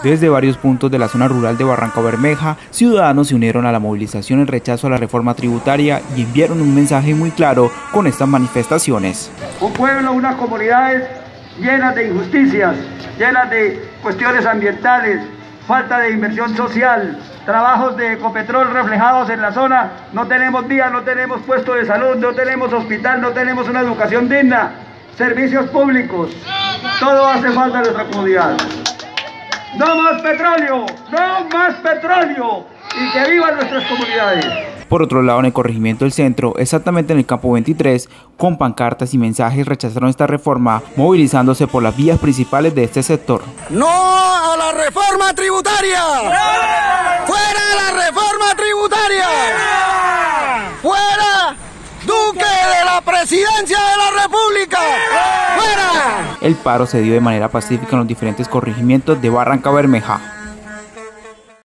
Desde varios puntos de la zona rural de Barrancabermeja, ciudadanos se unieron a la movilización en rechazo a la reforma tributaria y enviaron un mensaje muy claro con estas manifestaciones. Un pueblo, unas comunidades llenas de injusticias, llenas de cuestiones ambientales, falta de inversión social, trabajos de Ecopetrol reflejados en la zona, no tenemos vías, no tenemos puesto de salud, no tenemos hospital, no tenemos una educación digna, servicios públicos, todo hace falta en nuestra comunidad. ¡No más petróleo! ¡No más petróleo! ¡Y que vivan nuestras comunidades! Por otro lado, en el corregimiento del centro, exactamente en el campo 23, con pancartas y mensajes rechazaron esta reforma, movilizándose por las vías principales de este sector. ¡No a la reforma tributaria! ¡Fuera la reforma tributaria! ¡Fuera Duque de la presidencia de la República! ¡Fuera! El paro se dio de manera pacífica en los diferentes corregimientos de Barrancabermeja.